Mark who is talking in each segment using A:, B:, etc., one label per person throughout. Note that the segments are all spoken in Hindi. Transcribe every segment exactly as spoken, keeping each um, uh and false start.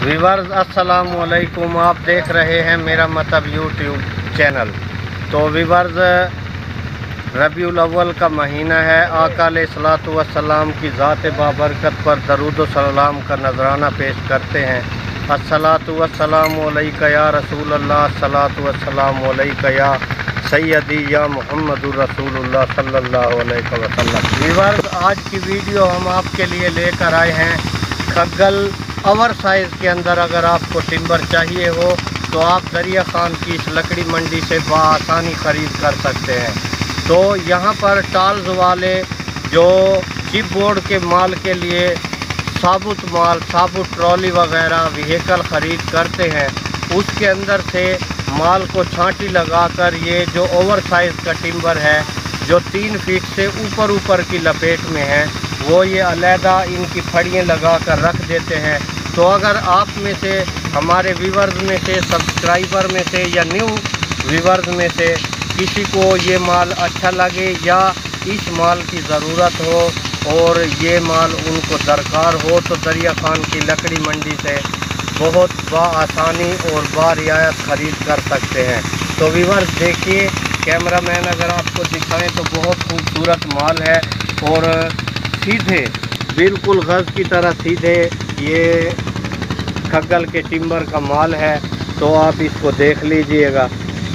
A: व्यूअर्स अस्सलाम वालेकुम, आप देख रहे हैं मेरा मतलब यूट्यूब चैनल। तो व्यूअर्स, रबीउल अव्वल का महीना है। आका अलैहिस्सलातु वस्सलाम की ज़ात बाबरकत पर दरूद व सलाम का नजराना पेश करते हैं। अस्सलातु वस्सलामु अलैका या रसूल अल्लाह, अस्सलातु वस्सलामु अलैका या सैयदी या मुहम्मदुर रसूलुल्लाह सल्लल्लाहु अलैहि वसल्लम। व्यूअर्स, आज की वीडियो हम आपके लिए लेकर आए हैं खग्गल ओवर साइज़ के अंदर। अगर आपको टिम्बर चाहिए हो तो आप दरिया खान की इस लकड़ी मंडी से बआसानी ख़रीद कर सकते हैं। तो यहाँ पर टाल्स वाले जो चिप बोर्ड के माल के लिए साबुत माल, साबुत ट्रॉली वगैरह व्हीकल ख़रीद करते हैं, उसके अंदर से माल को छांटी लगाकर ये जो ओवर साइज़ का टिम्बर है जो तीन फीट से ऊपर ऊपर की लपेट में है, वो ये अलहदा इनकी फड़ियाँ लगा कर रख देते हैं। तो अगर आप में से, हमारे व्यूअर्स में से, सब्सक्राइबर में से या न्यू व्यूअर्स में से किसी को ये माल अच्छा लगे या इस माल की ज़रूरत हो और ये माल उनको दरकार हो, तो दरिया खान की लकड़ी मंडी से बहुत बआसानी और बारियायत ख़रीद कर सकते हैं। तो व्यूअर्स देखिए, कैमरामैन अगर आपको दिखाएं तो बहुत खूबसूरत माल है और सीधे, बिल्कुल गज़ की तरह सीधे ये खग्गल के टिम्बर का माल है। तो आप इसको देख लीजिएगा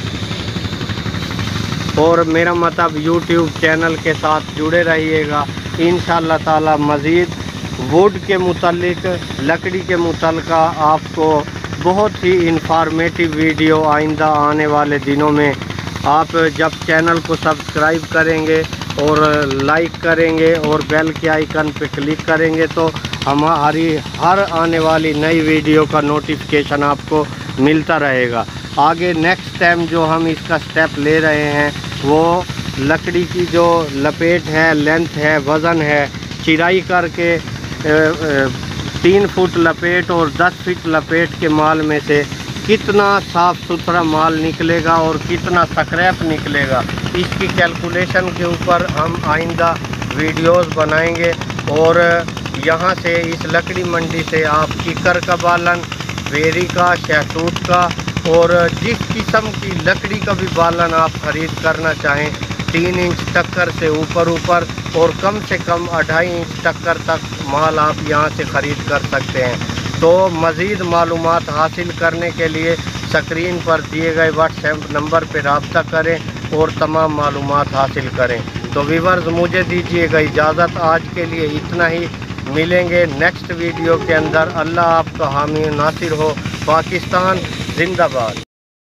A: और मेरा मतलब यूट्यूब चैनल के साथ जुड़े रहिएगा। इंशाअल्लाह ताला मज़ीद वुड के मुतालिक, लकड़ी के मुतालिक आपको बहुत ही इंफॉर्मेटिव वीडियो आइंदा आने वाले दिनों में, आप जब चैनल को सब्सक्राइब करेंगे और लाइक करेंगे और बेल के आइकन पे क्लिक करेंगे तो हमारी हर आने वाली नई वीडियो का नोटिफिकेशन आपको मिलता रहेगा। आगे नेक्स्ट टाइम जो हम इसका स्टेप ले रहे हैं वो लकड़ी की जो लपेट है, लेंथ है, वज़न है, चिराई करके तीन फुट लपेट और दस फीट लपेट के माल में से कितना साफ़ सुथरा माल निकलेगा और कितना स्क्रैप निकलेगा, इसकी कैलकुलेशन के ऊपर हम आइंदा वीडियोस बनाएंगे। और यहाँ से इस लकड़ी मंडी से आप कीकर का बालन, बेरी का, शहतूत का और जिस किस्म की लकड़ी का भी बालन आप ख़रीद करना चाहें, तीन इंच टक्कर से ऊपर ऊपर और कम से कम अढ़ाई इंच टक्कर तक माल आप यहाँ से ख़रीद कर सकते हैं। तो मज़ीद मालूमात हासिल करने के लिए स्क्रीन पर दिए गए व्हाट्सएप नंबर पर रब्ता करें और तमाम मालूमात हासिल करें। तो व्यूअर्स, मुझे दीजिएगा इजाज़त, आज के लिए इतना ही। मिलेंगे नेक्स्ट वीडियो के अंदर। अल्लाह आपका हामी नासिर हो। पाकिस्तान जिंदाबाद।